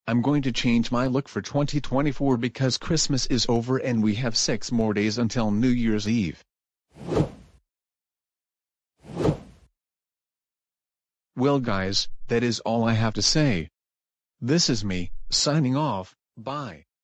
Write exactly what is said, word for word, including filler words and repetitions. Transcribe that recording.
I'm going to change my look for twenty twenty-four because Christmas is over and we have six more days until New Year's Eve. Well guys, that is all I have to say. This is me, signing off, bye.